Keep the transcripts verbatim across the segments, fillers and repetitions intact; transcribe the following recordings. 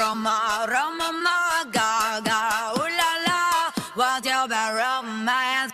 Roma, Roma, ma, ga, ga, ooh la la, what's your bad romance?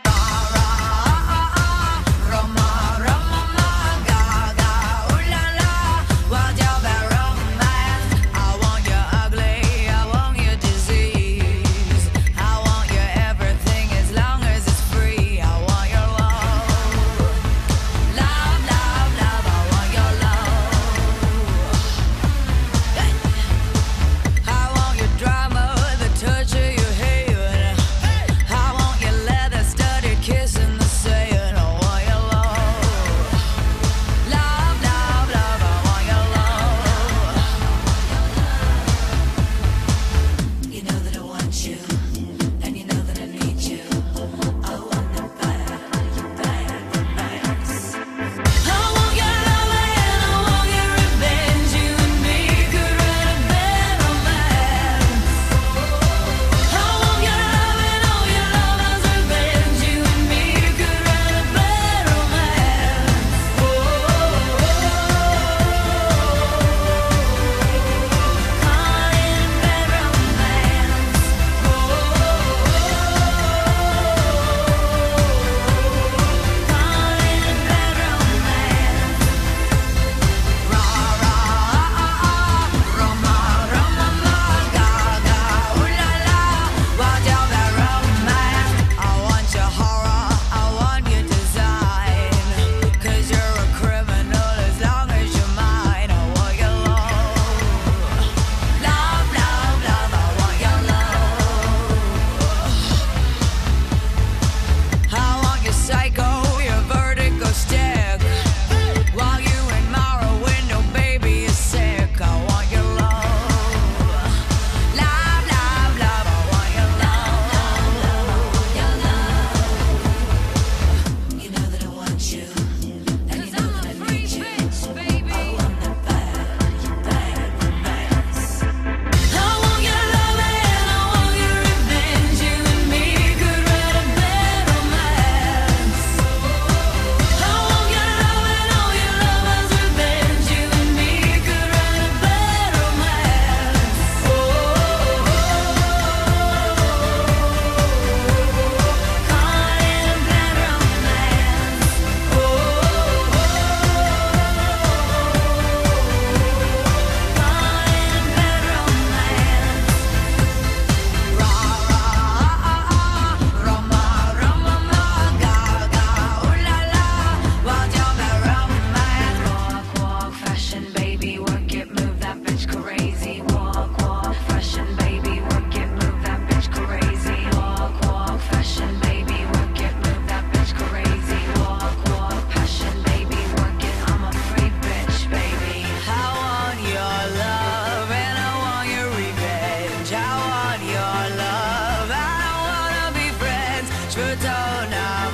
Je veux ton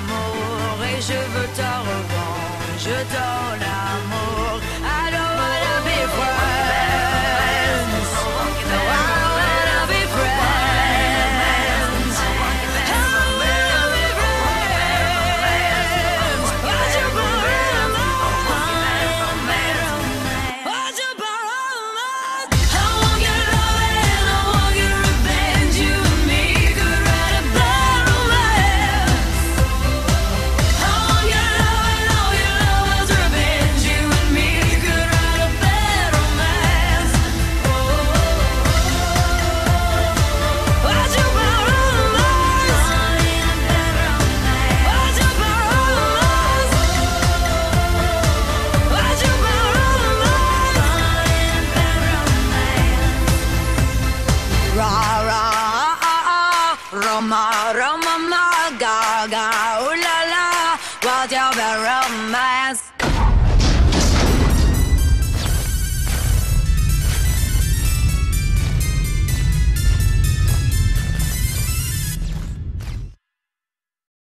amour et je veux ta revanche. Je ton amour, I don't wanna be friends. No, I don't wanna be friends. I don't wanna be friends. What's your problem? What's your problem? I want your love and I want your revenge. You and me could write a bad romance. I want your love and all your lovers' revenge. You and me could write a bad romance. What's your problem? What's your problem? What's your problem? Ra ra ah ah, Roma Roma ma ga ga ooh la la, what's your bad romance?